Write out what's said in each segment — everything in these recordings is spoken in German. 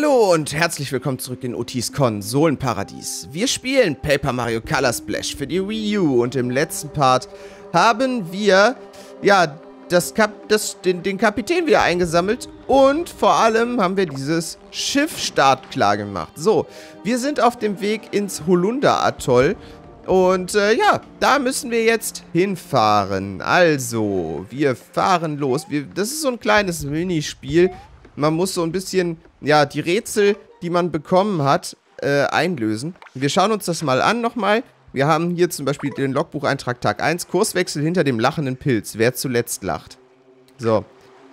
Hallo und herzlich willkommen zurück in Otis Konsolenparadies. Wir spielen Paper Mario Color Splash für die Wii U und im letzten Part haben wir, ja, den Kapitän wieder eingesammelt und vor allem haben wir dieses Schiff startklar gemacht. So, wir sind auf dem Weg ins Holunder-Atoll und ja, da müssen wir jetzt hinfahren. Also, wir fahren los. Das ist so ein kleines Minispiel. Man muss so ein bisschen, ja, die Rätsel, die man bekommen hat, einlösen. Wir schauen uns das mal an nochmal. Wir haben hier zum Beispiel den Logbucheintrag Tag 1. Kurswechsel hinter dem lachenden Pilz. Wer zuletzt lacht. So.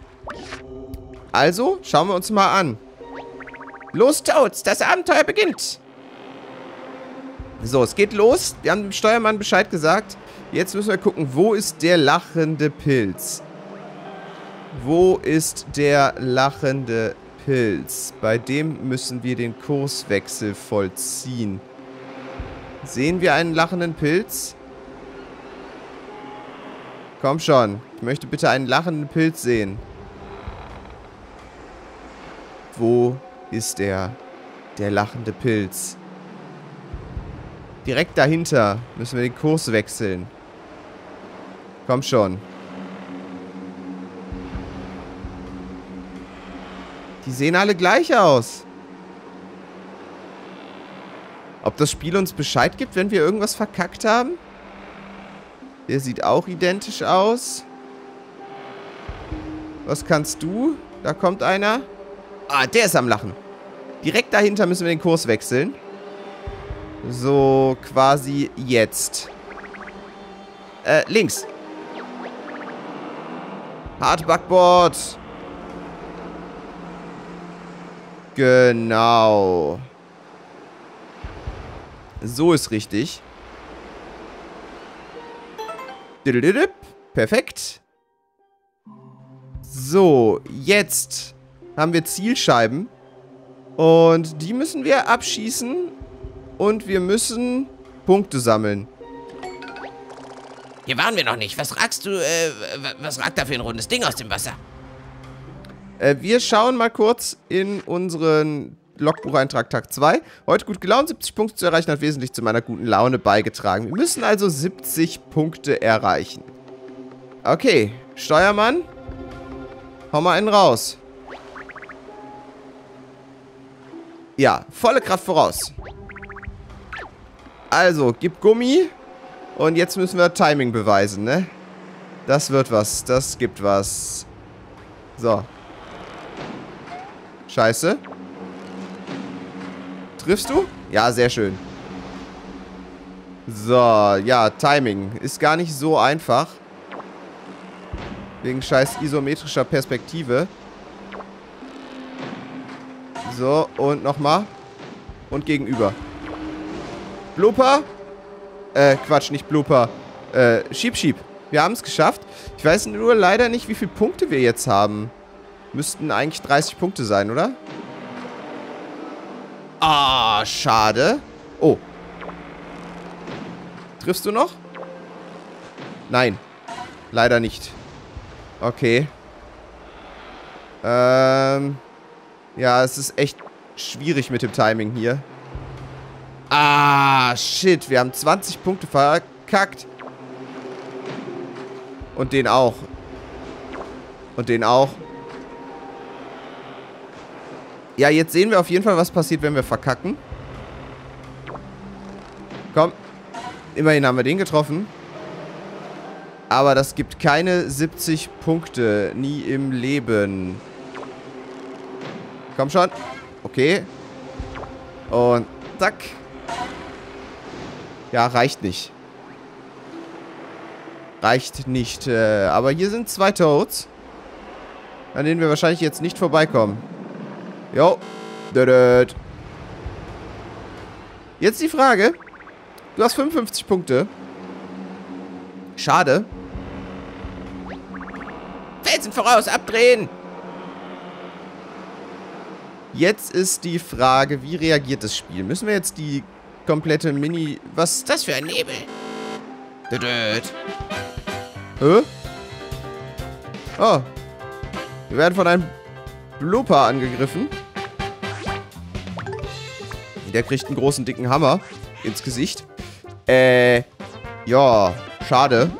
Also, schauen wir uns mal an. Los, Toads, das Abenteuer beginnt. So, es geht los. Wir haben dem Steuermann Bescheid gesagt. Jetzt müssen wir gucken, wo ist der lachende Pilz? Wo ist der lachende Pilz? Bei dem müssen wir den Kurswechsel vollziehen. Sehen wir einen lachenden Pilz? Komm schon. Ich möchte bitte einen lachenden Pilz sehen. Wo ist der lachende Pilz? Direkt dahinter müssen wir den Kurs wechseln. Komm schon. Die sehen alle gleich aus. Ob das Spiel uns Bescheid gibt, wenn wir irgendwas verkackt haben? Der sieht auch identisch aus. Was kannst du? Da kommt einer. Ah, der ist am Lachen. Direkt dahinter müssen wir den Kurs wechseln. So, quasi jetzt. Links. Hard Backboard. Genau. So ist richtig. Perfekt. So, jetzt haben wir Zielscheiben. Und die müssen wir abschießen. Und wir müssen Punkte sammeln. Hier waren wir noch nicht. Was ragst du, was ragt da für ein rundes Ding aus dem Wasser? Wir schauen mal kurz in unseren Logbucheintrag Tag 2. Heute gut gelaunt, 70 Punkte zu erreichen, hat wesentlich zu meiner guten Laune beigetragen. Wir müssen also 70 Punkte erreichen. Okay, Steuermann. Hau mal einen raus. Ja, volle Kraft voraus. Also, gib Gummi. Und jetzt müssen wir Timing beweisen, ne? Das wird was. Das gibt was. So. Scheiße. Triffst du? Ja, sehr schön. So, ja, Timing. Ist gar nicht so einfach. Wegen scheiß isometrischer Perspektive. So, und nochmal. Und gegenüber. Blooper? Quatsch, nicht Blooper. Schieb. Wir haben es geschafft. Ich weiß nur leider nicht, wie viele Punkte wir jetzt haben. Müssten eigentlich 30 Punkte sein, oder? Ah, schade. Oh. Triffst du noch? Nein. Leider nicht. Okay. Ja, es ist echt schwierig mit dem Timing hier. Ah, shit. Wir haben 20 Punkte verkackt. Und den auch. Und den auch. Ja, jetzt sehen wir auf jeden Fall, was passiert, wenn wir verkacken. Komm. Immerhin haben wir den getroffen. Aber das gibt keine 70 Punkte. Nie im Leben. Komm schon. Okay. Und zack. Ja, reicht nicht. Reicht nicht. Aber hier sind 2 Toads. An denen wir wahrscheinlich jetzt nicht vorbeikommen. Jo. Jetzt die Frage. Du hast 55 Punkte. Schade. Felsen voraus, abdrehen! Jetzt ist die Frage, wie reagiert das Spiel? Müssen wir jetzt die komplette Mini... Was ist das für ein Nebel? Hä? Oh. Wir werden von einem Blooper angegriffen. Der kriegt einen großen, dicken Hammer ins Gesicht. Ja, schade.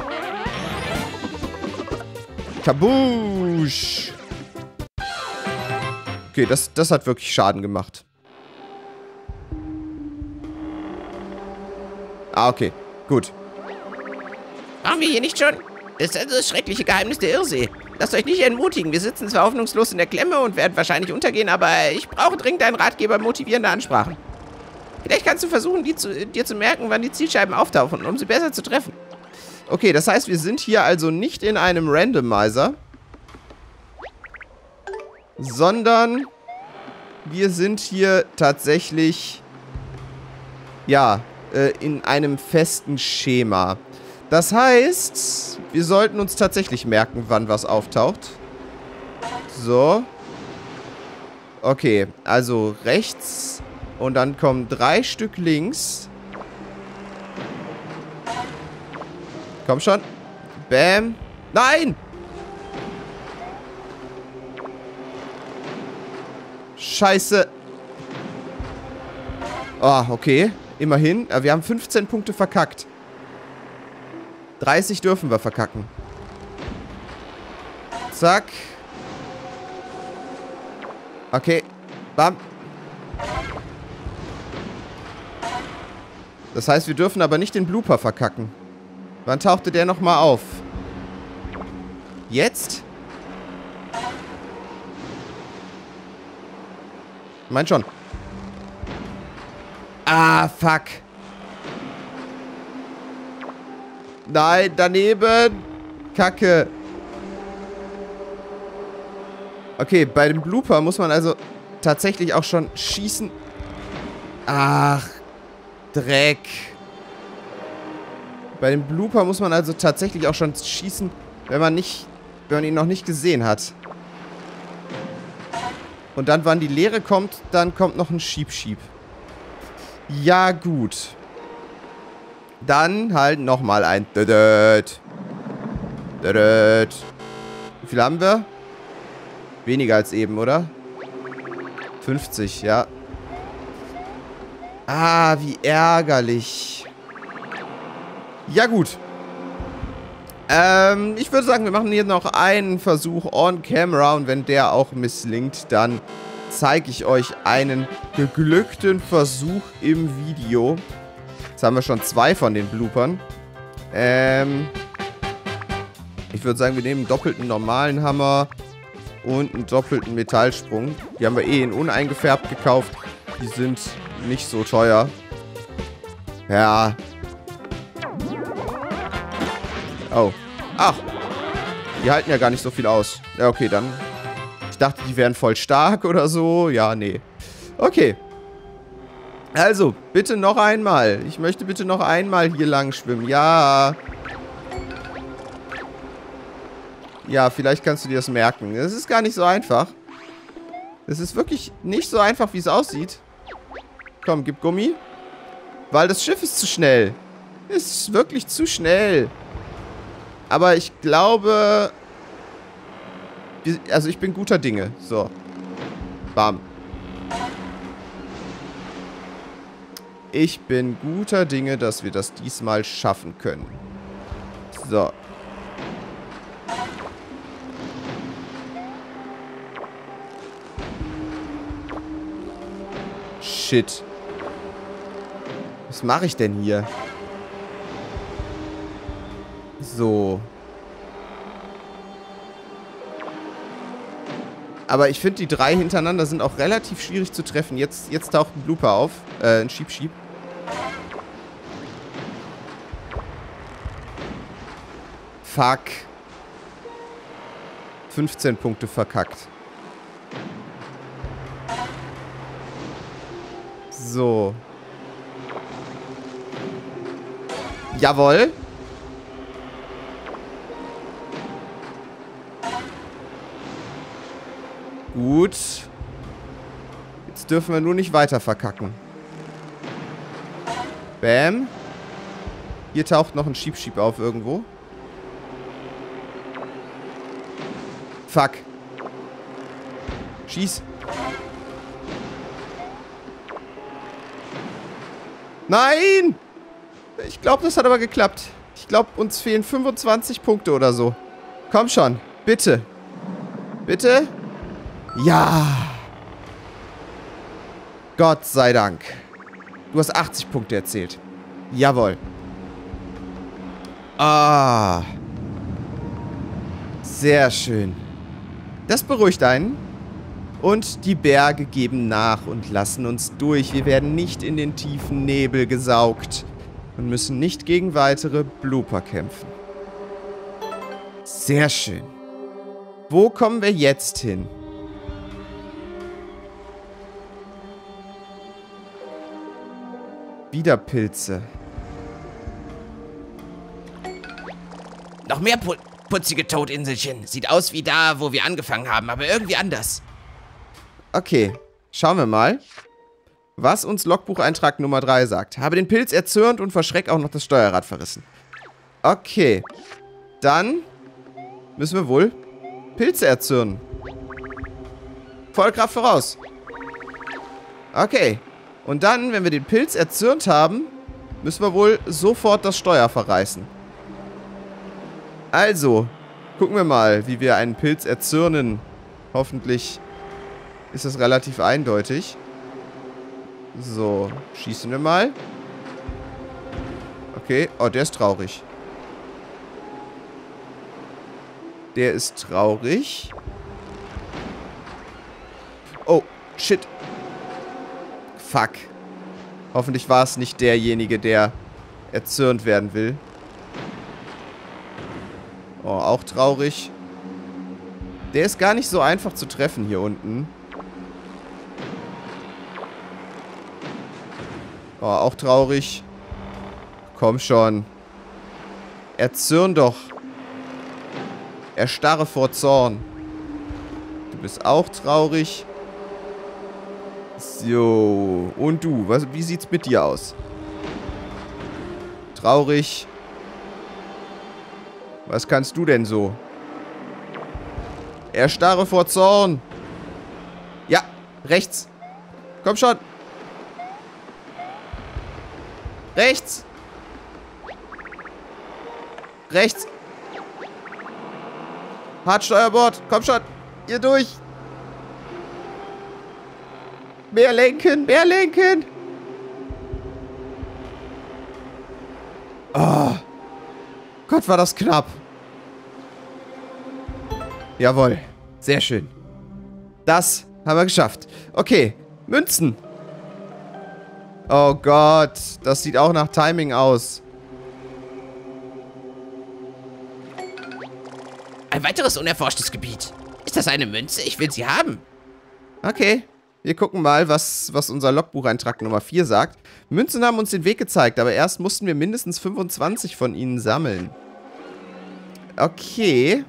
Kabusch! Okay, das hat wirklich Schaden gemacht. Ah, okay. Gut. Brauchen wir hier nicht schon? Das ist das schreckliche Geheimnis der Irrsee. Lasst euch nicht entmutigen. Wir sitzen zwar hoffnungslos in der Klemme und werden wahrscheinlich untergehen, aber ich brauche dringend einen Ratgeber motivierende Ansprachen. Vielleicht kannst du versuchen, dir zu merken, wann die Zielscheiben auftauchen, um sie besser zu treffen. Okay, das heißt, wir sind hier also nicht in einem Randomizer, sondern wir sind hier tatsächlich, ja, in einem festen Schema. Das heißt, wir sollten uns tatsächlich merken, wann was auftaucht. So. Okay, also rechts und dann kommen 3 Stück links. Komm schon. Bam. Nein! Scheiße. Ah, okay. Immerhin. Wir haben 15 Punkte verkackt. 30 dürfen wir verkacken. Zack. Okay. Bam. Das heißt, wir dürfen aber nicht den Blooper verkacken. Wann tauchte der nochmal auf? Jetzt? Mein schon. Ah, fuck. Nein, daneben. Kacke. Okay, bei dem Blooper muss man also tatsächlich auch schon schießen. Ach, Dreck. Bei dem Blooper muss man also tatsächlich auch schon schießen, wenn man ihn noch nicht gesehen hat. Und dann, wann die Leere kommt, dann kommt noch ein Schieb-Schieb. Ja, gut. Dann halt nochmal ein Dödöd. Dödöd. Wie viel haben wir? Weniger als eben, oder? 50, ja. Ah, wie ärgerlich. Ja, gut. Ich würde sagen, wir machen hier noch einen Versuch on camera und wenn der auch misslingt, dann zeige ich euch einen geglückten Versuch im Video. Jetzt haben wir schon 2 von den Bloopern. Ich würde sagen, wir nehmen einen doppelten normalen Hammer und einen doppelten Metallsprung. Die haben wir eh in uneingefärbt gekauft. Die sind nicht so teuer. Ja. Oh. Ach. Die halten ja gar nicht so viel aus. Ja, okay, dann. Ich dachte, die wären voll stark oder so. Ja, nee. Okay. Also, bitte noch einmal. Ich möchte bitte noch einmal hier lang schwimmen. Ja. Ja, vielleicht kannst du dir das merken. Es ist gar nicht so einfach. Es ist wirklich nicht so einfach, wie es aussieht. Komm, gib Gummi. Weil das Schiff ist zu schnell. Es ist wirklich zu schnell. Aber ich glaube... Also ich bin guter Dinge. So. Bam. Ich bin guter Dinge, dass wir das diesmal schaffen können. So. Shit. Was mache ich denn hier? So. Aber ich finde, die 3 hintereinander sind auch relativ schwierig zu treffen. Jetzt taucht ein Blooper auf. Ein Schieb-Schieb. Fuck. 15 Punkte verkackt. So. Jawohl. Gut. Jetzt dürfen wir nur nicht weiter verkacken. Bam. Hier taucht noch ein Schieb-Schieb auf irgendwo. Fuck. Nein! Ich glaube, das hat aber geklappt. Ich glaube, uns fehlen 25 Punkte oder so. Komm schon. Bitte. Bitte? Ja. Gott sei Dank. Du hast 80 Punkte erzählt. Jawohl. Ah. Sehr schön. Das beruhigt einen. Und die Berge geben nach und lassen uns durch. Wir werden nicht in den tiefen Nebel gesaugt. Und müssen nicht gegen weitere Blooper kämpfen. Sehr schön. Wo kommen wir jetzt hin? Wieder Pilze. Noch mehr putzige Toadinselchen. Sieht aus wie da, wo wir angefangen haben, aber irgendwie anders. Okay, schauen wir mal, was uns Logbucheintrag Nummer 3 sagt. Habe den Pilz erzürnt und vor Schreck auch noch das Steuerrad verrissen. Okay, dann müssen wir wohl Pilze erzürnen. Vollkraft voraus. Okay, und dann, wenn wir den Pilz erzürnt haben, müssen wir wohl sofort das Steuer verreißen. Also, gucken wir mal, wie wir einen Pilz erzürnen. Hoffentlich ist das relativ eindeutig. So, schießen wir mal. Okay, oh, der ist traurig. Der ist traurig. Oh, shit. Fuck. Hoffentlich war es nicht derjenige, der erzürnt werden will. Oh, auch traurig. Der ist gar nicht so einfach zu treffen hier unten. Oh, auch traurig. Komm schon. Erzürn doch. Erstarre vor Zorn. Du bist auch traurig. So. Und du? Wie sieht's mit dir aus? Traurig. Was kannst du denn so? Erstarre vor Zorn. Ja, rechts. Komm schon. Rechts. Rechts. Hartsteuerbord. Komm schon. Hier durch. Mehr lenken. Mehr lenken. Oh. Gott, war das knapp. Jawohl. Sehr schön. Das haben wir geschafft. Okay. Münzen. Oh Gott. Das sieht auch nach Timing aus. Ein weiteres unerforschtes Gebiet. Ist das eine Münze? Ich will sie haben. Okay. Wir gucken mal, was unser Logbucheintrag Nummer 4 sagt. Münzen haben uns den Weg gezeigt, aber erst mussten wir mindestens 25 von ihnen sammeln. Okay.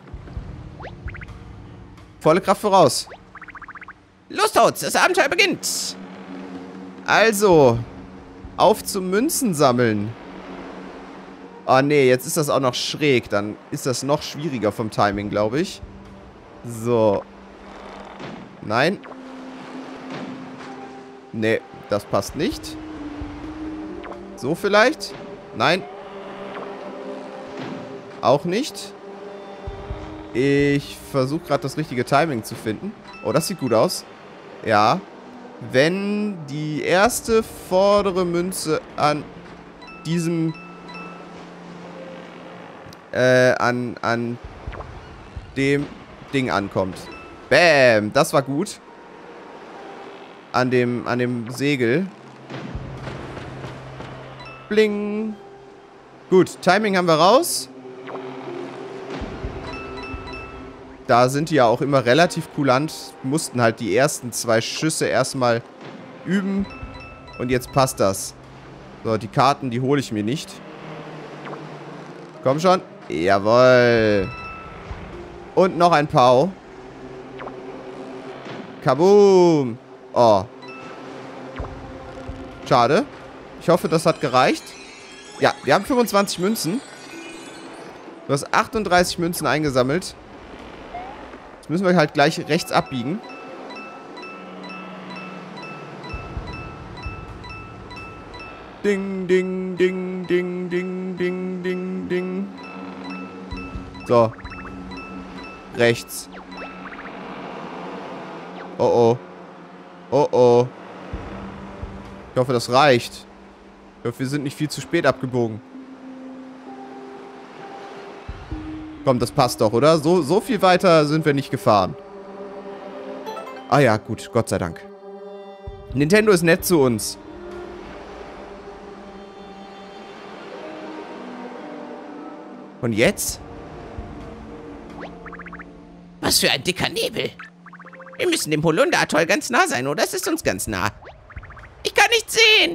Volle Kraft voraus. Los, Toads, das Abenteuer beginnt. Also, auf zum Münzen sammeln. Oh nee, jetzt ist das auch noch schräg. Dann ist das noch schwieriger vom Timing, glaube ich. So. Nein. Nee, das passt nicht. So vielleicht? Nein. Auch nicht. Ich versuche gerade das richtige Timing zu finden. Oh, das sieht gut aus. Ja. Wenn die erste vordere Münze an diesem an dem Ding ankommt. Bäm, das war gut. An dem Segel. Bling. Gut, Timing haben wir raus. Da sind die ja auch immer relativ kulant. Mussten halt die ersten 2 Schüsse erstmal üben. Und jetzt passt das. So, die Karten, die hole ich mir nicht. Komm schon. Jawohl. Und noch ein Pau. Kaboom. Oh. Schade. Ich hoffe, das hat gereicht. Ja, wir haben 25 Münzen. Du hast 38 Münzen eingesammelt. Jetzt müssen wir halt gleich rechts abbiegen. Ding, ding, ding, ding, ding, ding, ding, ding. So. Rechts. Oh, oh. Oh, oh. Ich hoffe, das reicht. Ich hoffe, wir sind nicht viel zu spät abgebogen. Komm, das passt doch, oder? So viel weiter sind wir nicht gefahren. Ah ja, gut. Gott sei Dank. Nintendo ist nett zu uns. Und jetzt? Was für ein dicker Nebel. Wir müssen dem Holunder-Atoll ganz nah sein, oder? Es ist uns ganz nah. Ich kann nichts sehen.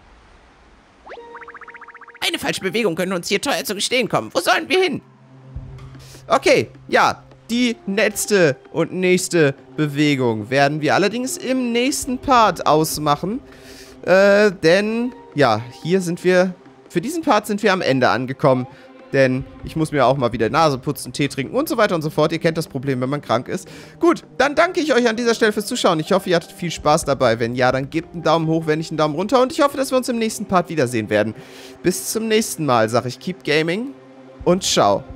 Eine falsche Bewegung könnte uns hier teuer zu gestehen kommen. Wo sollen wir hin? Okay, ja. Die letzte und nächste Bewegung werden wir allerdings im nächsten Part ausmachen. Denn, ja, hier sind wir... Für diesen Part sind wir am Ende angekommen. Denn ich muss mir auch mal wieder Nase putzen, Tee trinken und so weiter und so fort. Ihr kennt das Problem, wenn man krank ist. Gut, dann danke ich euch an dieser Stelle fürs Zuschauen. Ich hoffe, ihr hattet viel Spaß dabei. Wenn ja, dann gebt einen Daumen hoch, wenn nicht einen Daumen runter. Und ich hoffe, dass wir uns im nächsten Part wiedersehen werden. Bis zum nächsten Mal, sage ich Keep Gaming und ciao.